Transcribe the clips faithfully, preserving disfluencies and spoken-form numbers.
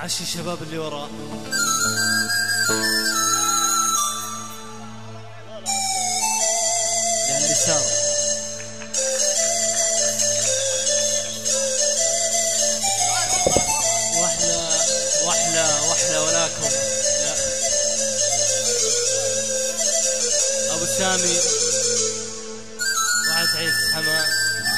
عشي الشباب اللي وراه. اللي اليسار. واحلى واحلى واحلى ولاكم. لا ابو سامي وعد عيس حمام.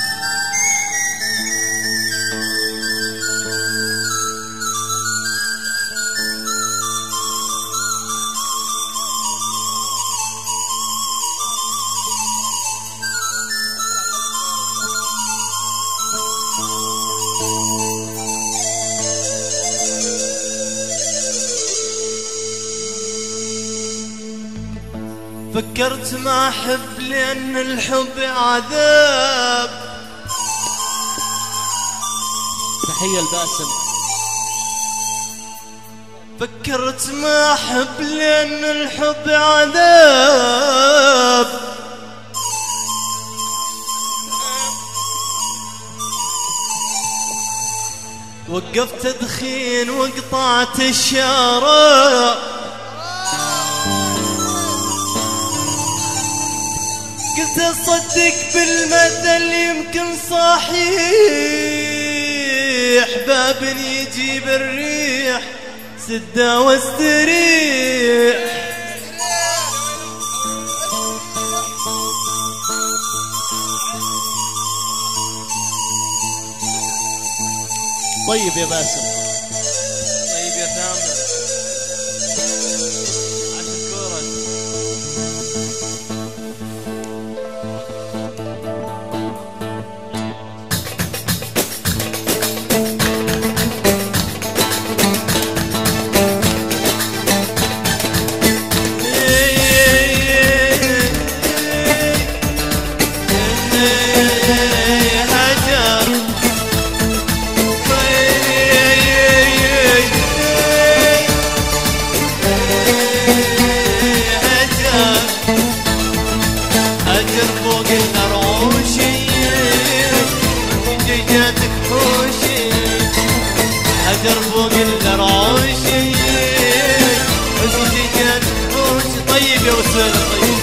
فكرت ما أحب لأن الحب عذاب. تحية الباسم. فكرت ما أحب لأن الحب عذاب. وقفت تدخين وقطعت الشارع. قلت أصدق بالمثل يمكن صحيح، باب يجيب الريح سده واستريح. طيب يا باسم. طيب يا ثامر. أشكرك. حجر فوق العروشي وسجي جات وش. طيب يا وسالة طيب.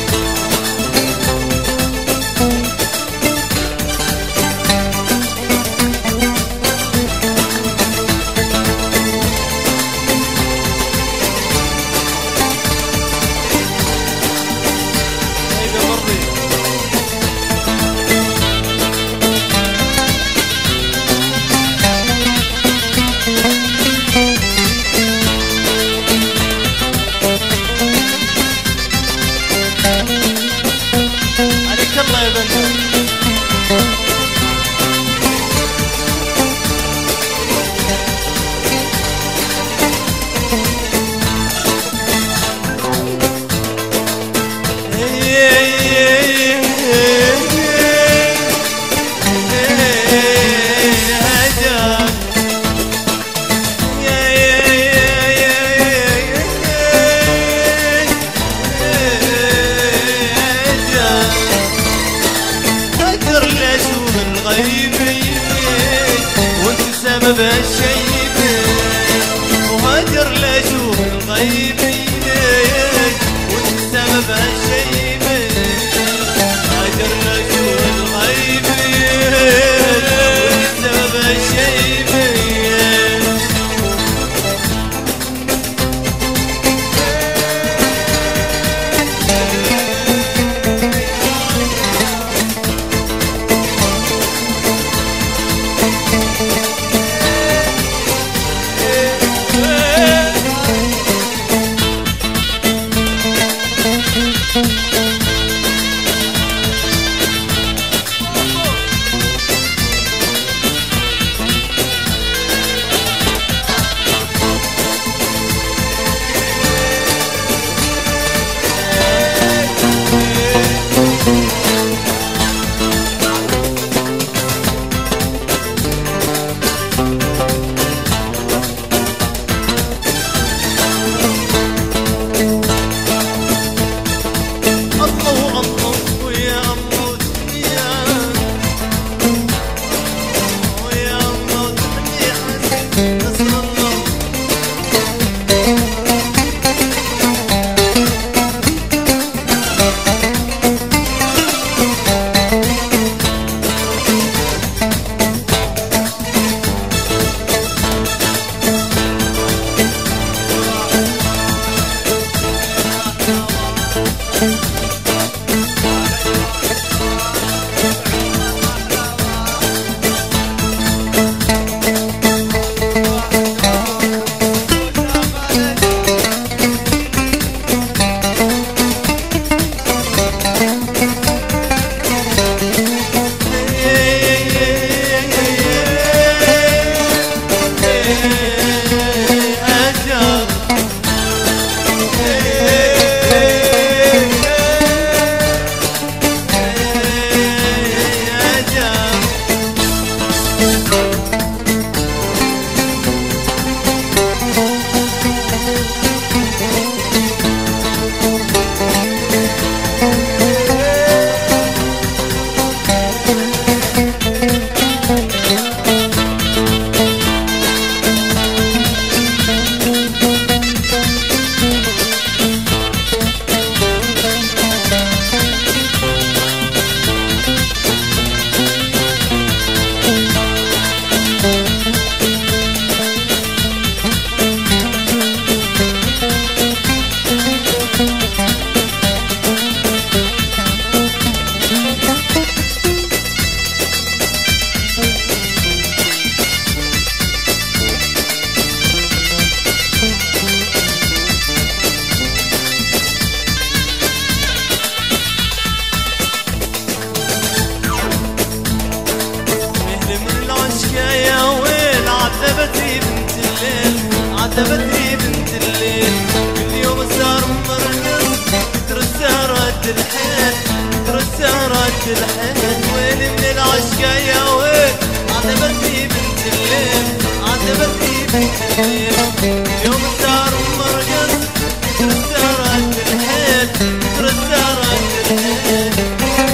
عذبتني بنت الليل كل يوم السهر مرقص كتر السهر قد الحيل كتر السهر قد الحيل وين من العشقة يا ويل عذبتني بنت الليل عذبتني بنت الليل كل يوم السهر مرقص كتر السهر قد الحيل كتر السهر قد الحيل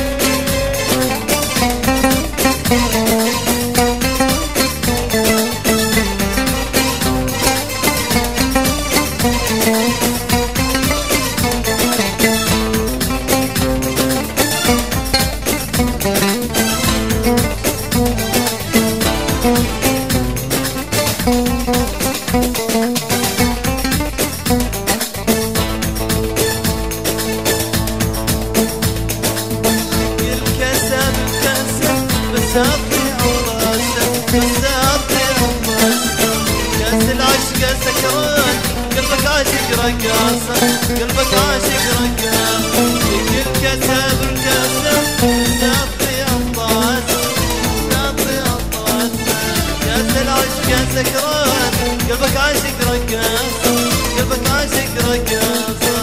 قلبك عاشق رقاصة قلبك عاشق رقاصة كل كسب الكسب ساطي عطاس ساطي عطاس كاس العشق سكران قلبك عاشق رقاصة قلبك عاشق رقاصة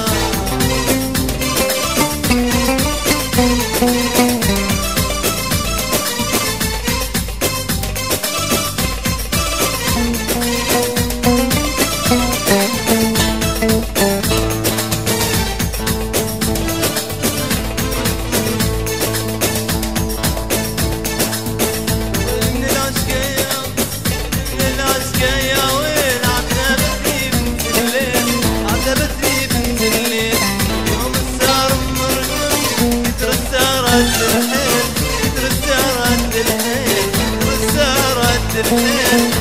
الحين